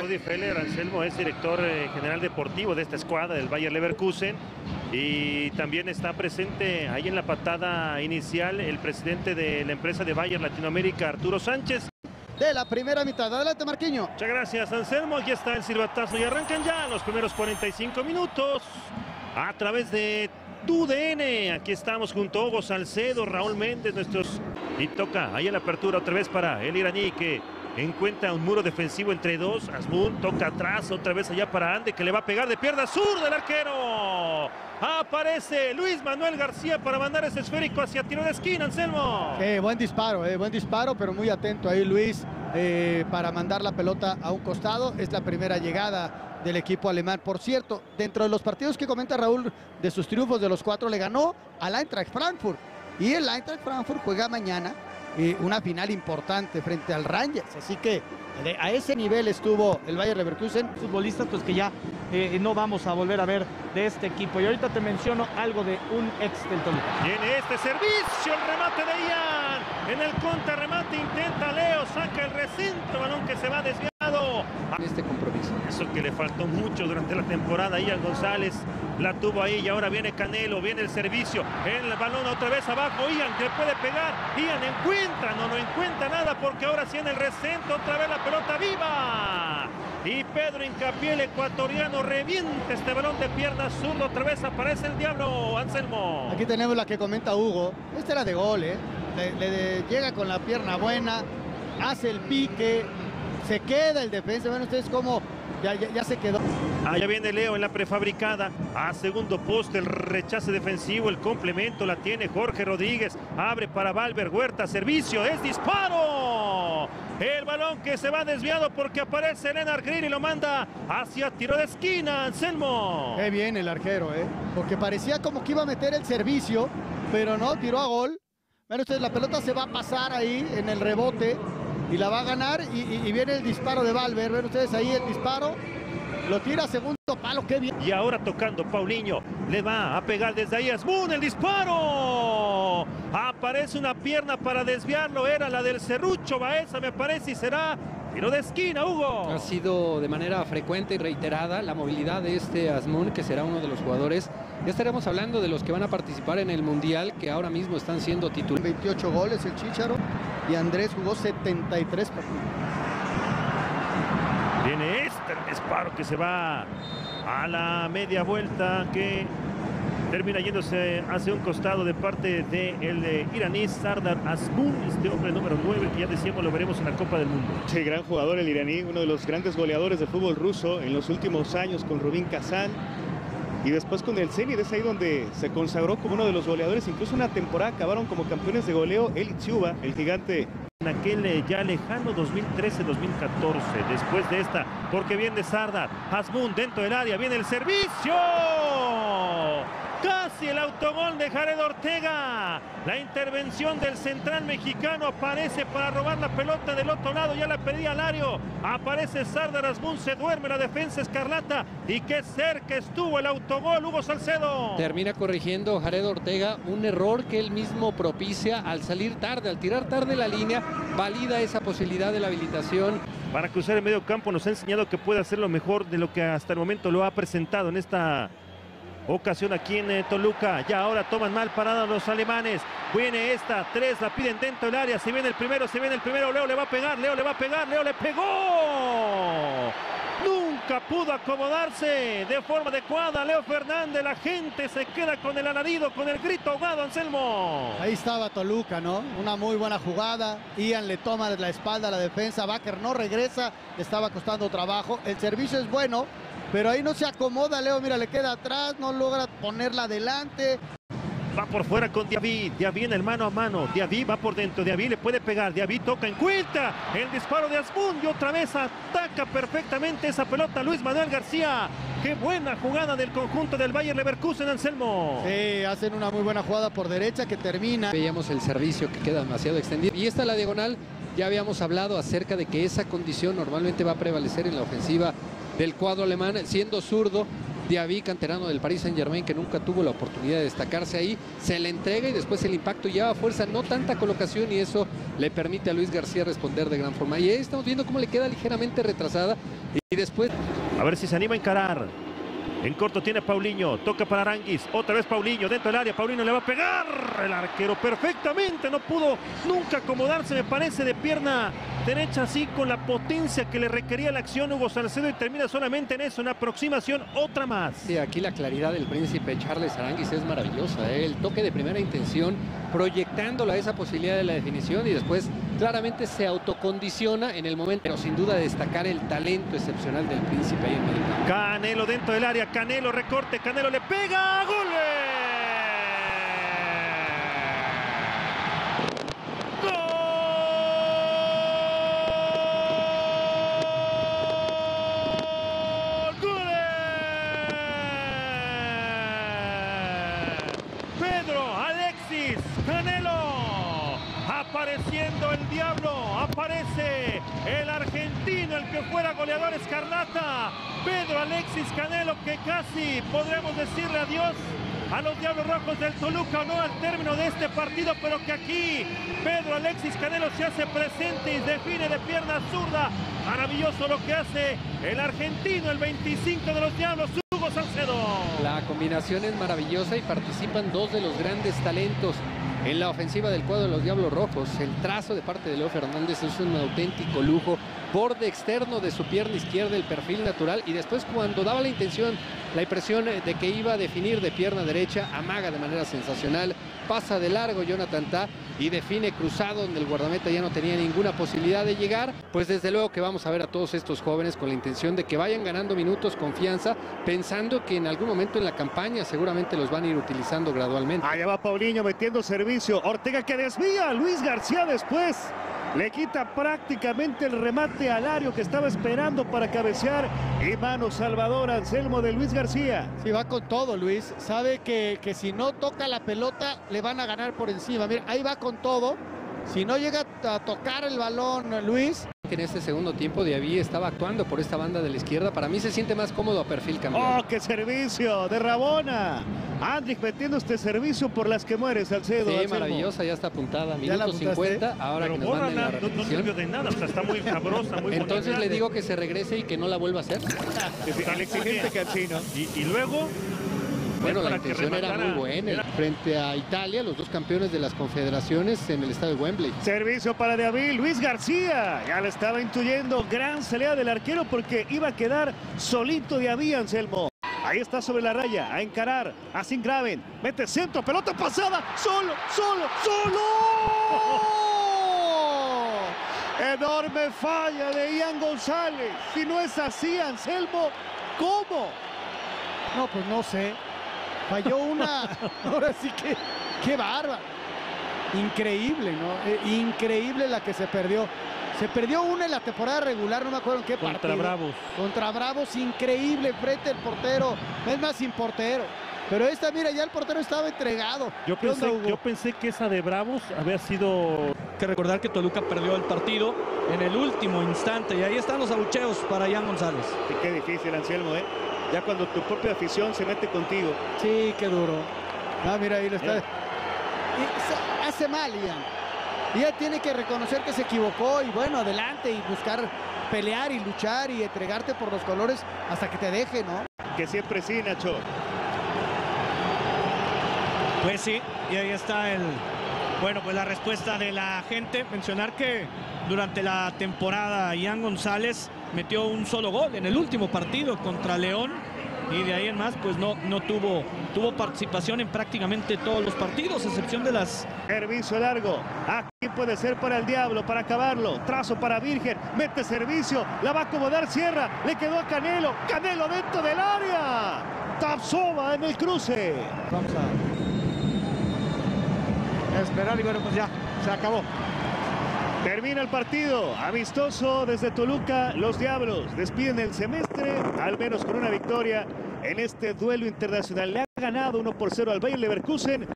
Rudi Feller, Anselmo, es director general deportivo de esta escuadra del Bayer Leverkusen. Y también está presente ahí en la patada inicial el presidente de la empresa de Bayer Latinoamérica, Arturo Sánchez. De la primera mitad. Adelante, Marquiño. Muchas gracias, Anselmo. Aquí está el silbatazo y arrancan ya los primeros 45 minutos a través de TUDN. Aquí estamos junto a Hugo Salcedo, Raúl Méndez, nuestros... Y toca ahí en la apertura otra vez para el iraní que encuentra un muro defensivo entre dos. Azmoun toca atrás, otra vez allá para Ande, que le va a pegar de pierna zurda del arquero. Aparece Luis Manuel García para mandar ese esférico hacia tiro de esquina, Anselmo. Buen disparo, pero muy atento ahí Luis para mandar la pelota a un costado. Es la primera llegada del equipo alemán. Por cierto, dentro de los partidos que comenta Raúl, de sus triunfos de los 4, le ganó al Eintracht Frankfurt. Y el Eintracht Frankfurt juega mañana una final importante frente al Rangers. Así que a ese nivel estuvo el Bayer Leverkusen. Futbolistas pues que ya no vamos a volver a ver de este equipo. Y ahorita te menciono algo de un ex del Toluca. Viene este servicio, el remate de Ian. En el contrarremate intenta Leo, saca el recinto, balón que se va desviado. En este compromiso. Eso que le faltó mucho durante la temporada. Ian González la tuvo ahí y ahora viene Canelo, viene el servicio. El balón otra vez abajo, Ian que puede pegar. Ian encuentra, no encuentra nada porque ahora sí en el recinto otra vez la pelota viva. Y Pedro Hincapié, el ecuatoriano, revienta este balón de pierna zurda. Otra vez aparece el diablo, Anselmo. Aquí tenemos la que comenta Hugo. Este era de gol, llega con la pierna buena, hace el pique, se queda el defensa. Ven ustedes cómo ya se quedó. Allá viene Leo en la prefabricada. A segundo poste, el rechace defensivo, el complemento la tiene Jorge Rodríguez. Abre para Valver Huerta, servicio, es disparo. El balón que se va desviado porque aparece Lennart Grill y lo manda hacia tiro de esquina, Anselmo. Qué bien el arquero, porque parecía como que iba a meter el servicio, pero no, tiró a gol. Ven ustedes, la pelota se va a pasar ahí en el rebote y la va a ganar y viene el disparo de Valver. Ven ustedes ahí el disparo, lo tira a segundo palo, qué bien. Y ahora tocando Paulinho, le va a pegar desde ahí Azmoun, el disparo. Aparece una pierna para desviarlo, era la del Serrucho Baeza, me parece, y será tiro de esquina, Hugo. Ha sido de manera frecuente y reiterada la movilidad de este Azmoun, que será uno de los jugadores. Ya estaremos hablando de los que van a participar en el Mundial, que ahora mismo están siendo titulares. 28 goles el Chícharo y Andrés jugó 73 partidos. Viene este disparo que se va a la media vuelta, que termina yéndose hacia un costado de parte del iraní Sardar Azmoun, este hombre número 9 que ya decíamos lo veremos en la Copa del Mundo. Sí, gran jugador el iraní, uno de los grandes goleadores del fútbol ruso en los últimos años con Rubin Kazan y después con el Zenit. Es ahí donde se consagró como uno de los goleadores. Incluso una temporada acabaron como campeones de goleo el Itziuba, el gigante. En aquel ya lejano 2013-2014, después de esta, porque viene Sardar Azmoun dentro del área, viene el servicio. Casi el autogol de Jared Ortega. La intervención del central mexicano aparece para robar la pelota del otro lado. Ya la pedía Lario. Aparece Sardar Azmoun, se duerme la defensa escarlata. Y qué cerca estuvo el autogol, Hugo Salcedo. Termina corrigiendo Jared Ortega un error que él mismo propicia al salir tarde, al tirar tarde la línea. Valida esa posibilidad de la habilitación. Para cruzar el medio campo nos ha enseñado que puede hacer lo mejor de lo que hasta el momento lo ha presentado en esta ocasión aquí en Toluca. Ya ahora toman mal parada los alemanes. Viene esta, 3 la piden dentro del área. Se viene el primero, Leo le va a pegar, Leo le pegó. Nunca pudo acomodarse de forma adecuada Leo Fernández. La gente se queda con el alarido, con el grito ahogado, Anselmo. Ahí estaba Toluca, ¿no? Una muy buena jugada. Ian le toma la espalda a la defensa. Bakker no regresa, le estaba costando trabajo. El servicio es bueno, pero ahí no se acomoda Leo. Mira, le queda atrás, no logra ponerla adelante. Va por fuera con Diaby, Diaby en el mano a mano, Diaby va por dentro, Diaby le puede pegar, Diaby toca, encuentra el disparo de Azmoun y otra vez ataca perfectamente esa pelota Luis Manuel García. Qué buena jugada del conjunto del Bayer Leverkusen, Anselmo. Sí, hacen una muy buena jugada por derecha que termina. Veíamos el servicio que queda demasiado extendido. Y esta la diagonal, ya habíamos hablado acerca de que esa condición normalmente va a prevalecer en la ofensiva del cuadro alemán, siendo zurdo. Diaby, canterano del Paris Saint-Germain, que nunca tuvo la oportunidad de destacarse ahí, se le entrega y después el impacto lleva fuerza, no tanta colocación, y eso le permite a Luis García responder de gran forma. Y ahí estamos viendo cómo le queda ligeramente retrasada y después... A ver si se anima a encarar. En corto tiene Paulinho, toca para Aranguis, otra vez Paulinho dentro del área, Paulinho le va a pegar, el arquero perfectamente, no pudo nunca acomodarse, me parece, de pierna derecha, así con la potencia que le requería la acción Hugo Salcedo, y termina solamente en eso, una aproximación, otra más. Sí, aquí la claridad del príncipe Charles Aranguis es maravillosa, ¿eh? El toque de primera intención, proyectándola a esa posibilidad de la definición, y después claramente se autocondiciona en el momento, pero sin duda destacar el talento excepcional del príncipe ahí en medio campo. Canelo dentro del área, Canelo recorte, Canelo le pega, ¡gol! Pedro Alexis Canelo, apareciendo el diablo, aparece el argentino, el que fuera goleador escarlata, Pedro Alexis Canelo, que casi podremos decirle adiós a los Diablos Rojos del Toluca, o no al término de este partido, pero que aquí Pedro Alexis Canelo se hace presente y define de pierna zurda. Maravilloso lo que hace el argentino, el 25 de los Diablos, Hugo Salcedo. La combinación es maravillosa y participan dos de los grandes talentos en la ofensiva del cuadro de los Diablos Rojos. El trazo de parte de Leo Fernández es un auténtico lujo. Borde externo de su pierna izquierda, el perfil natural, y después cuando daba la impresión de que iba a definir de pierna derecha, amaga de manera sensacional, pasa de largo Jonathan Tah y define cruzado donde el guardameta ya no tenía ninguna posibilidad de llegar. Pues desde luego que vamos a ver a todos estos jóvenes con la intención de que vayan ganando minutos, confianza, pensando que en algún momento en la campaña seguramente los van a ir utilizando gradualmente. Allá va Paulinho metiendo servicio, Ortega que desvía, Luis García después le quita prácticamente el remate al Alario, que estaba esperando para cabecear, y mano salvadora, Anselmo, de Luis García. Sí, va con todo Luis, sabe que si no toca la pelota le van a ganar por encima. Mira, ahí va con todo, si no llega a tocar el balón Luis. En este segundo tiempo Diaby estaba actuando por esta banda de la izquierda, para mí se siente más cómodo a perfil cambiado. ¡Oh, qué servicio de Rabona! Andrich metiendo este servicio por las que muere, Salcedo. Sí, Anselmo. maravillosa, ya está apuntada, minuto apuntaste? 50, ahora Pero que nos manden la no repetición. sirvió de nada, o sea, está muy sabrosa, muy Entonces bonita. le digo que se regrese y que no la vuelva a hacer. Tan exigente Cancino. Y luego... Bueno, la para que intención era rematara. muy buena. Frente a Italia, los dos campeones de las confederaciones en el estadio de Wembley. Servicio para Diaby, Luis García. Ya le estaba intuyendo, gran salida del arquero porque iba a quedar solito Diaby, Anselmo. Ahí está sobre la raya, a encarar, a Sin Graven. Mete centro, pelota pasada, solo. Enorme falla de Ian González. Si no es así, Anselmo, ¿cómo? No, pues no sé. Falló una. Ahora sí que. ¡Qué bárbaro! Increíble, ¿no? Increíble la que se perdió. Se perdió una en la temporada regular, no me acuerdo en qué partido. Contra Bravos. Contra Bravos, increíble, frente al portero. Es más, sin portero. Pero esta, mira, ya el portero estaba entregado. Yo pensé que esa de Bravos había sido... Hay que recordar que Toluca perdió el partido en el último instante y ahí están los abucheos para Ian González. Sí, qué difícil, Anselmo, ¿eh? Ya cuando tu propia afición se mete contigo. Sí, qué duro. Ah, mira, ahí lo está. Y hace mal, Ian. Ya tiene que reconocer que se equivocó y bueno, adelante y buscar pelear y luchar y entregarte por los colores hasta que te deje, ¿no? Que siempre sí, Nacho. Pues sí, y ahí está pues la respuesta de la gente. Mencionar que durante la temporada Ian González metió un solo gol en el último partido contra León y de ahí en más pues no tuvo participación en prácticamente todos los partidos, a excepción de las... Servicio largo, aquí puede ser para el Diablo, para acabarlo, trazo para Virgen, mete servicio, la va a acomodar Sierra, le quedó a Canelo, Canelo dentro del área, Tapsova en el cruce. Vamos a esperar y bueno, pues ya, se acabó. Termina el partido, amistoso desde Toluca, los Diablos despiden el semestre, al menos con una victoria en este duelo internacional. Le ha ganado 1-0 al Bayer Leverkusen.